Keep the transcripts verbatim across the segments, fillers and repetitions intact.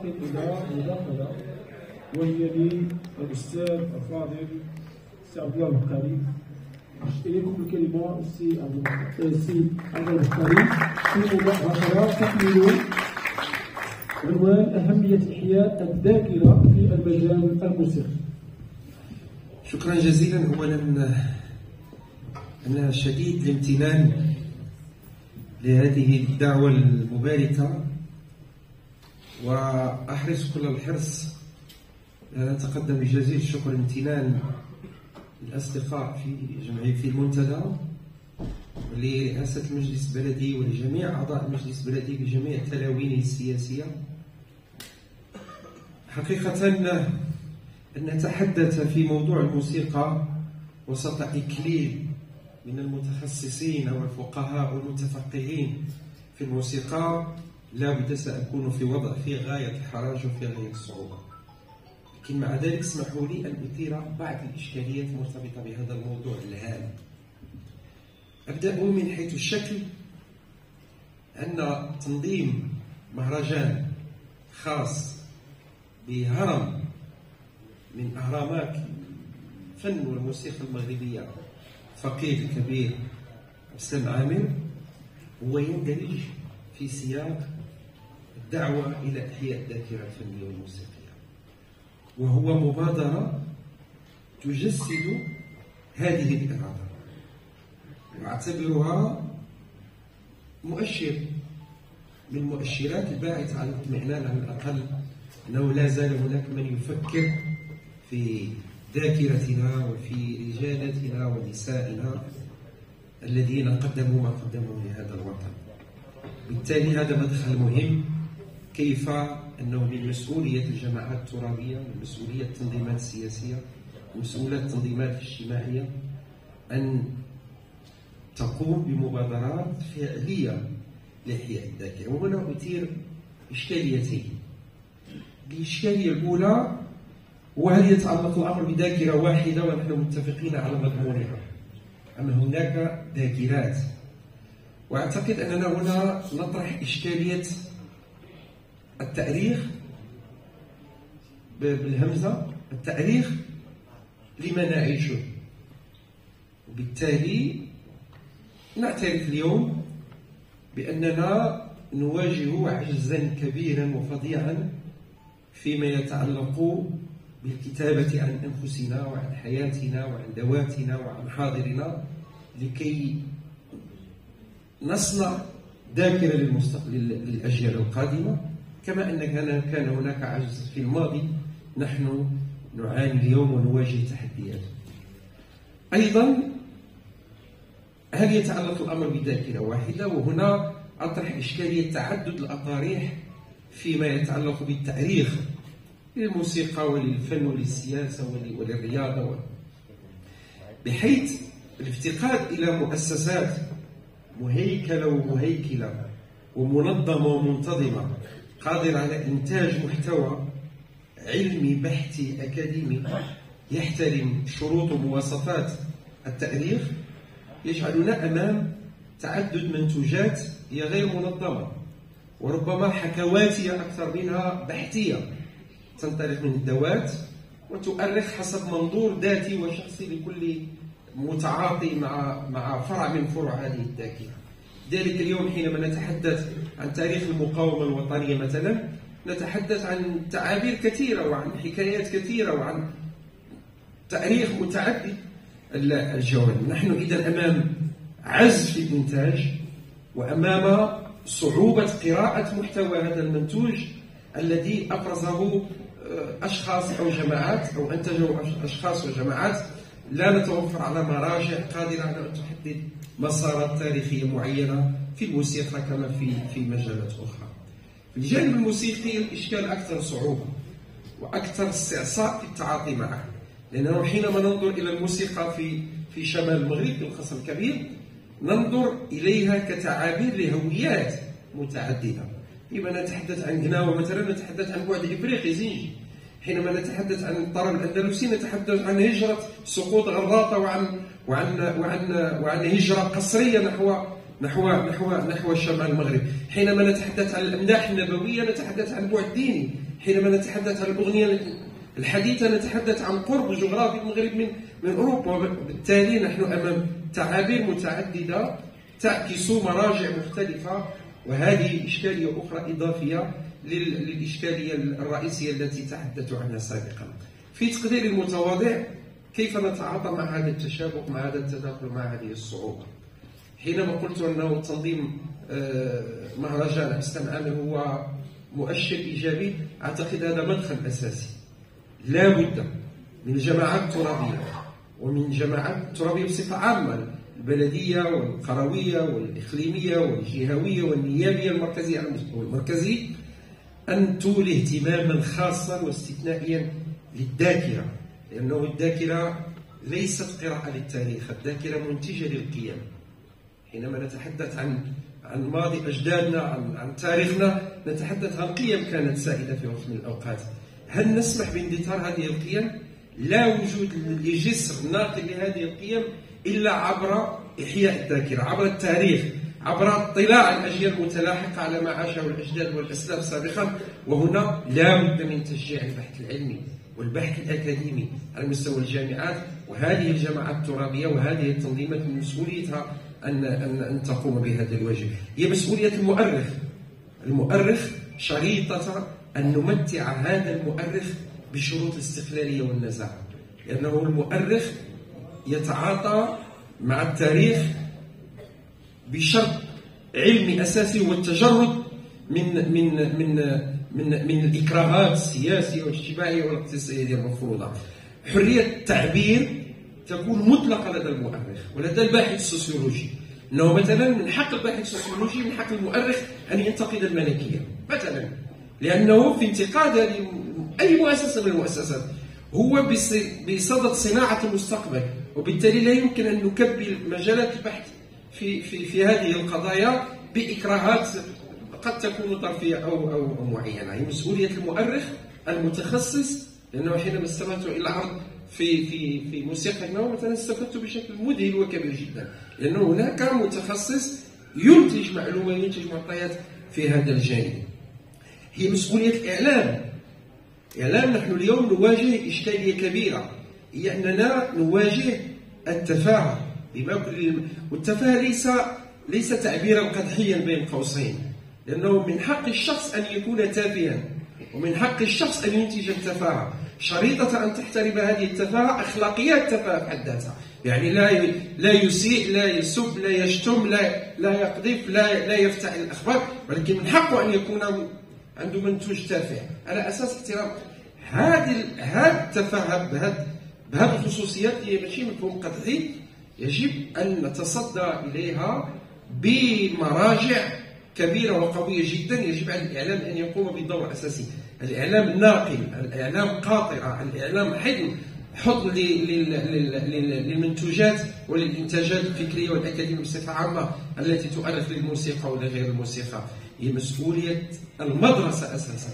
انتقل الى مداخله وهي للاستاذ الفاضل السي عبد الله البخاري. إليكم الكلمه السي عبد الله البخاري في مباشره تحمل عنوان اهميه احياء الذاكره في المجال الموسيقي. شكرا جزيلا. اولا انا شديد الامتنان لهذه الدعوه المباركه، واحرص كل الحرص أن أتقدم بجزيل الشكر امتنان للأصدقاء في جمعية المنتدى ولرئاسة المجلس البلدي ولجميع أعضاء المجلس البلدي بجميع تلاوينه السياسية. حقيقة أن نتحدث في موضوع الموسيقى وسط إكليل من المتخصصين والفقهاء والمتفقهين في الموسيقى لا بد سأكون في وضع في غاية الحرج وفي غاية الصعوبة، لكن مع ذلك اسمحوا لي أن أثير بعض الإشكاليات المرتبطة بهذا الموضوع الهام. أبدأ من حيث الشكل، أن تنظيم مهرجان خاص بهرم من أهرامات الفن والموسيقى المغربية الفقيه الكبير أسلم عامر هو يندرج في سياق الدعوة إلى إحياء الذاكرة الفنية والموسيقية، وهو مبادرة تجسد هذه الإرادة، وأعتبرها مؤشر من مؤشرات الباعثة على الاطمئنان على الأقل أنه لا زال هناك من يفكر في ذاكرتنا وفي رجالتنا ونسائنا الذين قدموا ما قدموا لهذا الوطن. بالتالي هذا مدخل مهم، كيف أنه من مسؤولية الجماعات الترابية ومن مسؤولية التنظيمات السياسية ومسؤولية التنظيمات الاجتماعية أن تقوم بمبادرات فعلية لإحياء الذاكرة. وهنا أثير إشكاليتين. الإشكالية الأولى، وهل يتعلق الأمر بذاكرة واحدة ونحن متفقين على مضمونها، أم هناك ذاكرات؟ وأعتقد أننا هنا نطرح إشكالية التاريخ بالهمزة، التاريخ لما نعيشه. وبالتالي نعترف اليوم بأننا نواجه عجزا كبيرا وفظيعا فيما يتعلق بالكتابة عن أنفسنا وعن حياتنا وعن ذواتنا وعن حاضرنا، لكي نصنع ذاكرة للمستقبل للأجيال القادمة، كما أن كان هناك عجز في الماضي نحن نعاني اليوم ونواجه تحديات. أيضا هل يتعلق الأمر بذاكرة واحدة؟ وهنا أطرح إشكالية تعدد الأطاريح فيما يتعلق بالتاريخ للموسيقى وللفن وللسياسة وللرياضة، بحيث الافتقاد إلى مؤسسات مهيكلة ومهيكلة ومنظمة ومنتظمة قادرة على إنتاج محتوى علمي بحثي أكاديمي يحترم شروط ومواصفات التاريخ، يجعلنا أمام تعدد منتوجات هي غير منظمة وربما حكواتية أكثر منها بحثية، تنطلق من الذوات وتؤرخ حسب منظور ذاتي وشخصي لكل متعاطي مع مع فرع من فروع هذه الذاكرة. ذلك اليوم حينما نتحدث عن تاريخ المقاومة الوطنية مثلا، نتحدث عن تعابير كثيرة وعن حكايات كثيرة وعن تاريخ متعدد الجوانب. نحن إذا أمام عجز في الإنتاج وأمام صعوبة قراءة محتوى هذا المنتوج الذي أبرزه أشخاص أو جماعات أو أنتجوا أشخاص وجماعات لا نتوفر على مراجع قادرة على أن تحدد مسارات تاريخية معينة في الموسيقى كما في في مجالات أخرى. في الجانب الموسيقي الإشكال أكثر صعوبة وأكثر استعصاء في التعاطي معه، لأنه حينما ننظر إلى الموسيقى في في شمال المغرب بالقسم الكبير ننظر إليها كتعابير لهويات متعددة. فيما نتحدث عن قناوة مثلا نتحدث عن بعد إفريقي زنجي، حينما نتحدث عن الطرب الأندلسي نتحدث عن هجرة سقوط غراطة وعن وعن وعن وعن هجرة قسرية نحو نحو نحو نحو شمال المغرب. حينما نتحدث عن الامداح النبويه نتحدث عن البعد الديني، حينما نتحدث عن الاغنيه الحديثه نتحدث عن قرب جغرافي المغرب من من اوروبا. بالتالي نحن امام تعابير متعدده تعكس مراجع مختلفه، وهذه اشكاليه اخرى اضافيه للاشكاليه الرئيسيه التي تحدثت عنها سابقا. في تقديري المتواضع كيف نتعاطى مع هذا التشابك، مع هذا التداخل، مع هذه الصعوبه؟ حينما قلت انه تنظيم مهرجان اسلام عامر هو مؤشر ايجابي، اعتقد هذا مدخل اساسي. لا بد من الجماعات الترابيه ومن جماعات الترابيه بصفه عامه، البلديه والقرويه والاقليميه والجهويه والنيابيه المركزيه على المستوى المركزي، ان تولي اهتماما خاصا واستثنائيا للذاكره، لانه الذاكره ليست قراءه للتاريخ، الذاكره منتجه للقيم. حينما نتحدث عن عن ماضي اجدادنا، عن عن تاريخنا، نتحدث عن قيم كانت سائده في وقت من الاوقات. هل نسمح باندثار هذه القيم؟ لا وجود لجسر ناقل لهذه القيم الا عبر احياء الذاكره، عبر التاريخ، عبر اطلاع الاجيال المتلاحقه على ما عاشه الاجداد والاسلاف سابقا. وهنا لا بد من تشجيع البحث العلمي والبحث الاكاديمي على مستوى الجامعات، وهذه الجماعات الترابيه وهذه التنظيمات من مسؤوليتها ان ان ان تقوم بهذا الواجب. هي مسؤوليه المؤرخ. المؤرخ شريطه ان نمتع هذا المؤرخ بشروط الاستقلاليه والنزاهه، لانه المؤرخ يتعاطى مع التاريخ بشرط علمي اساسي هو التجرد من من من من من الاكراهات السياسيه والاجتماعيه والاقتصاديه المفروضه. حريه التعبير تكون مطلقه لدى المؤرخ ولدى الباحث السوسيولوجي، انه مثلا من حق الباحث السوسيولوجي، من حق المؤرخ ان ينتقد الملكيه مثلا، لانه في انتقاد هذه اي مؤسسه من المؤسسات هو بصدد صناعه المستقبل، وبالتالي لا يمكن ان نكبل مجالات البحث في في في هذه القضايا باكراهات قد تكون طرفيه او او, أو معينه. هي مسؤوليه المؤرخ المتخصص، لانه حينما استمعت الى عرض في في في موسيقى النوم مثلا استفدت بشكل مذهل وكبير جدا، لانه هناك متخصص ينتج معلومه، ينتج معطيات في هذا الجانب. هي مسؤوليه الاعلام. اعلام نحن اليوم نواجه اشكاليه كبيره، هي اننا نواجه التفاهه بما كل، والتفاهه ليس ليس تعبيرا قدحيا بين قوسين، لانه من حق الشخص ان يكون تافها، ومن حق الشخص ان ينتج التفاهه، شريطه ان تحترم هذه التفاهه اخلاقيات التفاهه بحد ذاتها، يعني لا لا يسيء، لا يسب، لا يشتم، لا لا يقذف، لا لا يفتعل الاخبار، ولكن من حقه ان يكون عنده منتوج تافه على اساس احترام هذه هذه التفاهه بهذه بهذه الخصوصيات. هي ماشي مفهوم قطعي، يجب ان نتصدى اليها بمراجع كبيره وقويه جدا. يجب على الاعلام ان يقوم بدور اساسي، الاعلام ناقل، الاعلام قاطره، الاعلام حضن حضن للمنتوجات وللانتاجات الفكريه والاكاديميه بصفه عامه التي تؤرخ للموسيقى ولا غير الموسيقى. هي مسؤوليه المدرسه اساسا.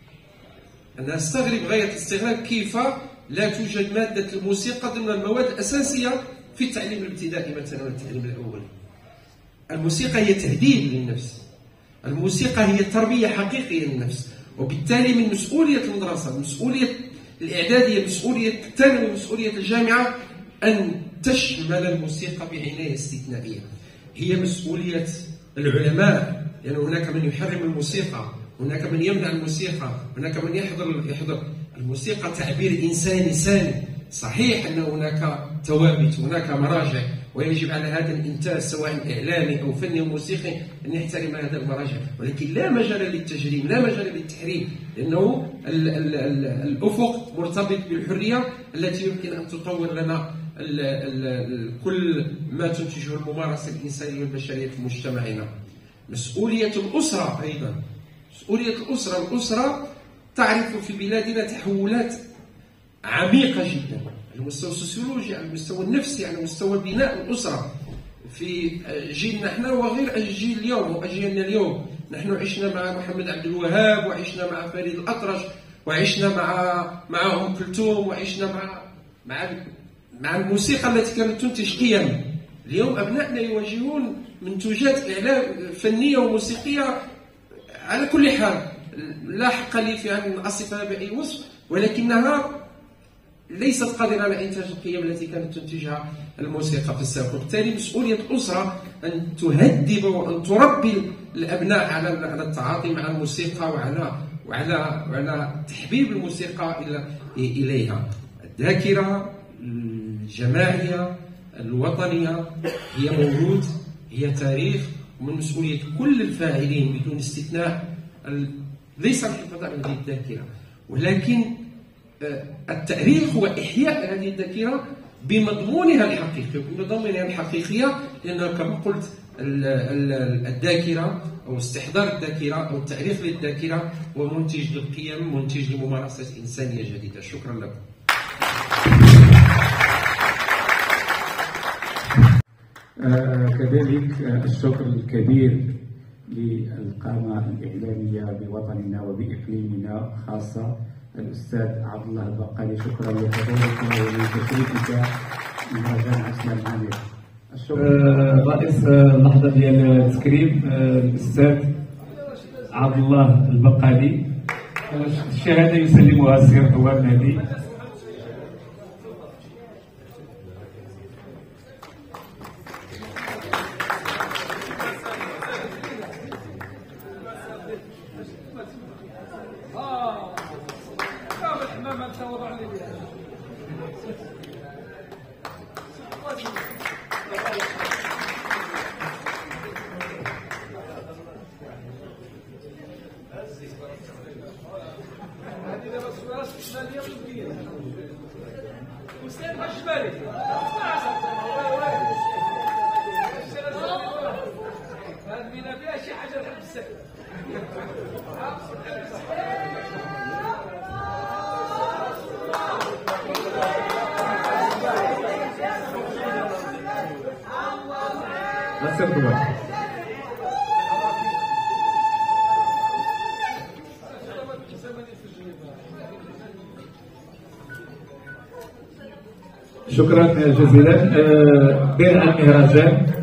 انا استغرب غايه الاستغراب كيف لا توجد ماده الموسيقى ضمن المواد الاساسيه في التعليم الابتدائي مثلا والتعليم الاولي. الموسيقى هي تهذيب للنفس، الموسيقى هي تربيه حقيقيه للنفس، وبالتالي من مسؤوليه المدرسه، مسؤوليه الاعداديه، مسؤوليه الثانوي، مسؤوليه الجامعه ان تشمل الموسيقى بعنايه استثنائيه. هي مسؤوليه العلماء، لان يعني هناك من يحرم الموسيقى، هناك من يمنع الموسيقى، هناك من يحضر يحضر الموسيقى تعبير انساني سامي. صحيح ان هناك ثوابت، هناك مراجع، ويجب على هذا الانتاج سواء اعلامي او فني او موسيقي ان يحترم هذا المراجع، ولكن لا مجال للتجريم، لا مجال للتحريم، لانه ال ال ال الافق مرتبط بالحريه التي يمكن ان تطور لنا ال ال ال كل ما تنتجه الممارسه الانسانيه والبشريه في مجتمعنا. مسؤوليه الاسره ايضا، مسؤوليه الاسره، الاسره تعرف في بلادنا تحولات عميقه جدا على المستوى السوسيولوجي، على المستوى النفسي، على مستوى بناء الاسره في جيلنا احنا وغير الجيل اليوم واجيالنا اليوم. نحن عشنا مع محمد عبد الوهاب، وعشنا مع فريد الاطرش، وعشنا مع مع ام كلثوم، وعشنا مع مع مع الموسيقى التي كانت تنتج قيم. اليوم ابنائنا يواجهون منتوجات اعلام فنيه وموسيقيه على كل حال، لا حق لي في ان اصفها باي وصف، ولكنها ليست قادره على انتاج القيم التي كانت تنتجها الموسيقى في السابق. وبالتالي مسؤوليه الاسره ان تهذب وان تربي الابناء على على التعاطي مع الموسيقى وعلى وعلى وعلى تحبيب الموسيقى الى اليها. الذاكره الجماعيه الوطنيه هي موروث، هي تاريخ، ومن مسؤوليه كل الفاعلين بدون استثناء ليس الحفاظ على هذه الذاكره، ولكن التاريخ هو احياء هذه الذاكره بمضمونها الحقيقي بمضمونها الحقيقيه، لان كما قلت الذاكره او استحضار الذاكره او التاريخ للذاكره هو منتج للقيم، منتج لممارسه انسانيه جديده. شكرا لكم. آه كذلك آه الشكر الكبير للقامة الإعلامية بوطننا وبإقليمنا خاصة الأستاذ عبد الله البقالي. شكرا لحضورك ولتشريفك مهرجان عسل العامر. آه رئيس اللحظة ديال التكريم آه الأستاذ عبد الله البقالي، الشهادة يسلمها السير حوار نادي. شكرا جزيلا. بيع المهرجان